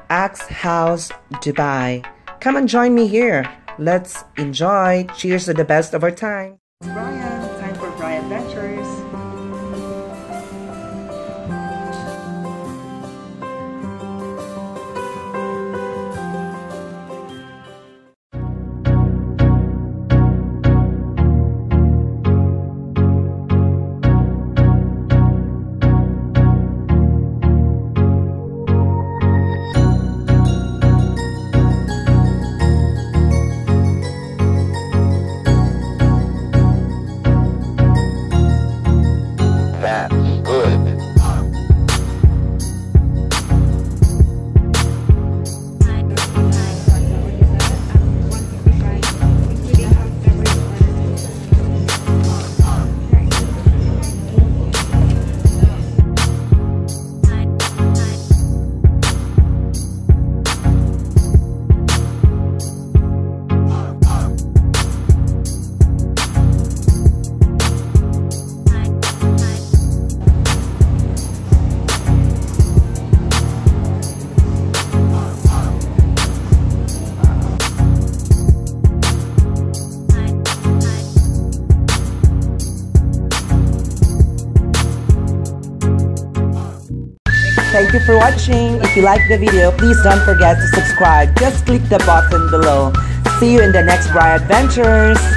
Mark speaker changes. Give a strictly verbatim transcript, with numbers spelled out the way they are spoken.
Speaker 1: Axe House, Dubai. Come and join me here. Let's enjoy. Cheers to the best of our time. Brian, time for Brian Adventures. Thank you for watching. If you like the video, please don't forget to subscribe. Just click the button below. See you in the next Brian Adventures.